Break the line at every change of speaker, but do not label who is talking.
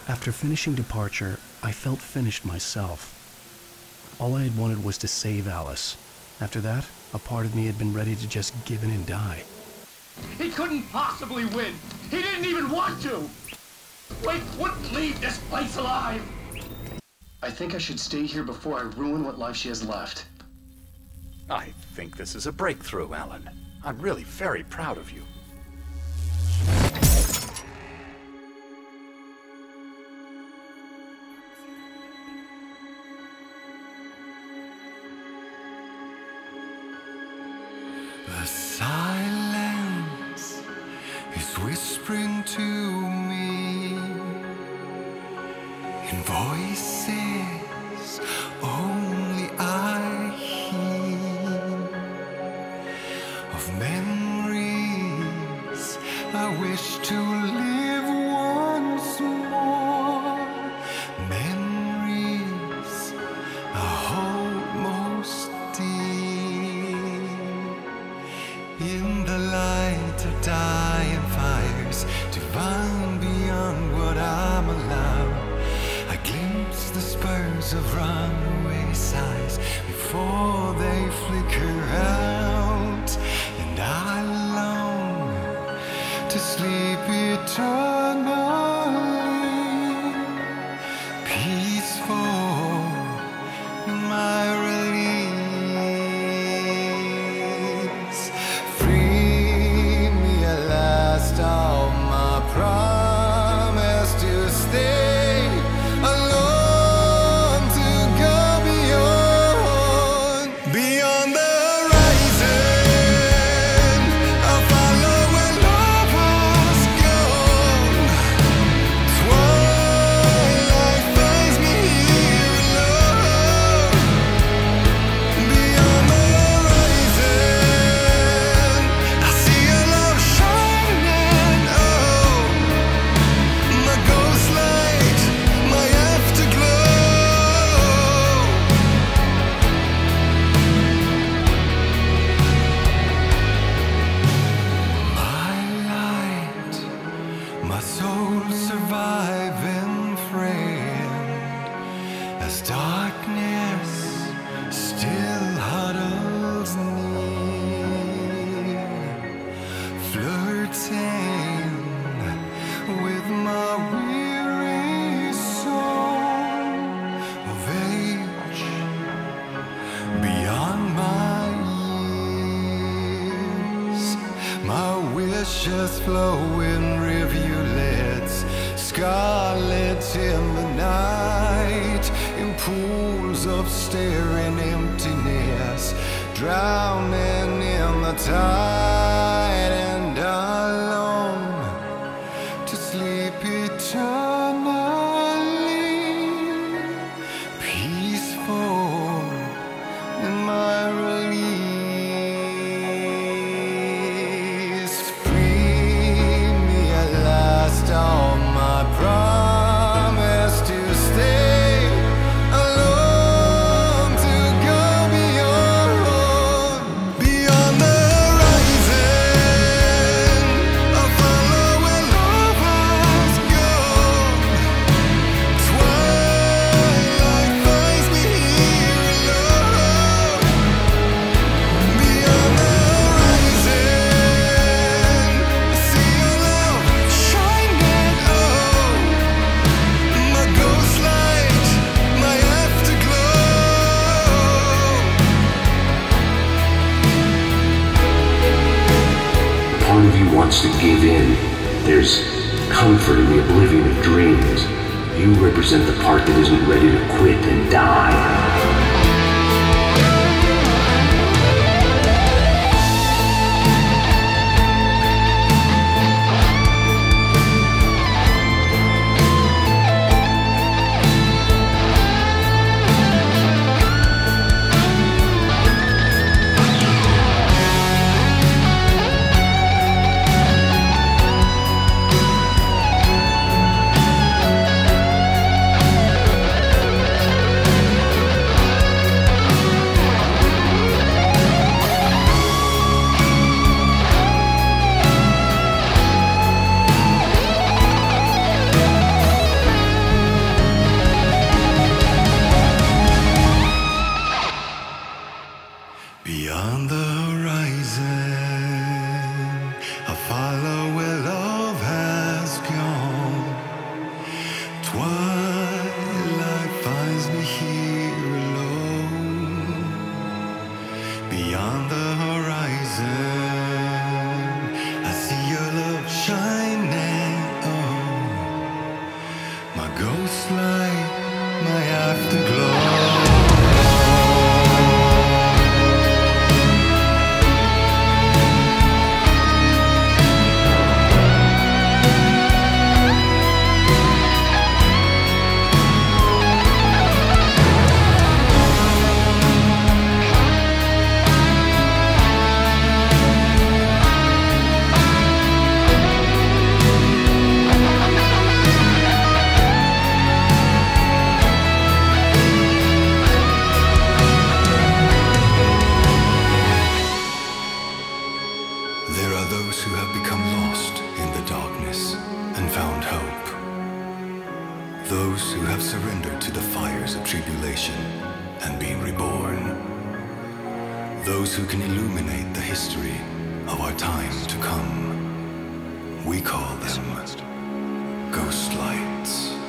After finishing Departure, I felt finished myself. All I had wanted was to save Alice. After that, a part of me had been ready to just give in and die.
He couldn't possibly win! He didn't even want to! Blake wouldn't leave this place alive! I think I should stay here before I ruin what life she has left.
I think this is a breakthrough, Alan. I'm really very proud of you.
The silence is whispering to me in voices only I hear, of memories I wish to live once more, memories I hold most dear. In the light of dying fires, divine beyond what I'm allowed, I glimpse the spurs of runaway sighs before they flicker out, and I long to sleep eternally, peaceful in my release. Free me at last of my promise to stay alone, to go beyond the horizon. I'll follow where love has gone. Twilight finds me here alone. Beyond the horizon, I see a love shining. Oh, my ghost light, my afterglow. My light, my soul's surviving friend, as darkness still huddles near, flirting with my weary soul of age beyond my years. My wishes flow in rivulets, scarlet in the night, in pools of staring emptiness, drowning in the tide, and I long to sleep eternally, peaceful in my release. Free me at last of my promise to stay alone, to go beyond the horizon. I'll follow where love has gone. Twilight finds me here alone. Beyond the horizon, I see your love shining. Oh, my ghost light, my afterglow.
Part of you wants to give in. There's comfort in the oblivion of dreams. You represent the part that isn't ready to quit and die.
twilight finds me here alone, beyond the horizon, I see your love shining on my ghost light, my afterglow. There are those who have become lost in the darkness and found hope. Those who have surrendered to the fires of tribulation and been reborn. Those who can illuminate the history of our time to come. We call them ghost lights.